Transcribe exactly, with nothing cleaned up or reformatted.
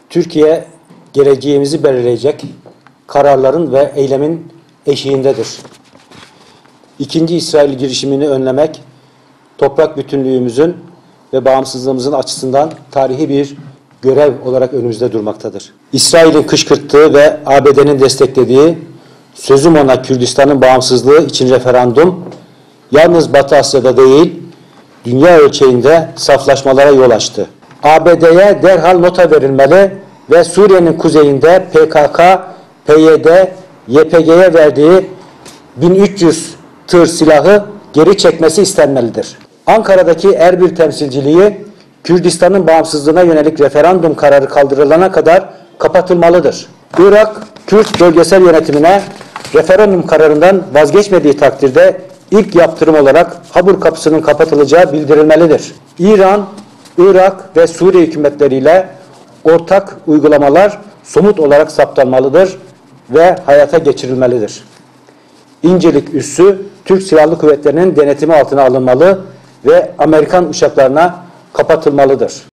Türkiye geleceğimizi belirleyecek kararların ve eylemin eşiğindedir. İkinci İsrail girişimini önlemek, toprak bütünlüğümüzün ve bağımsızlığımızın açısından tarihi bir görev olarak önümüzde durmaktadır. İsrail'in kışkırttığı ve A B D'nin desteklediği sözüm ona Kürdistan'ın bağımsızlığı için referandum, yalnız Batı Asya'da değil, dünya ölçeğinde saflaşmalara yol açtı. A B D'ye derhal nota verilmeli ve Suriye'nin kuzeyinde P K K, P Y D, Y P G'ye verdiği bin üç yüz tır silahı geri çekmesi istenmelidir. Ankara'daki Erbil temsilciliği Kürdistan'ın bağımsızlığına yönelik referandum kararı kaldırılana kadar kapatılmalıdır. Irak, Kürt bölgesel yönetimine referandum kararından vazgeçmediği takdirde ilk yaptırım olarak Habur kapısının kapatılacağı bildirilmelidir. İran, Irak ve Suriye hükümetleriyle ortak uygulamalar somut olarak saptanmalıdır ve hayata geçirilmelidir. İncirlik üssü Türk Silahlı Kuvvetleri'nin denetimi altına alınmalı ve Amerikan uçaklarına kapatılmalıdır.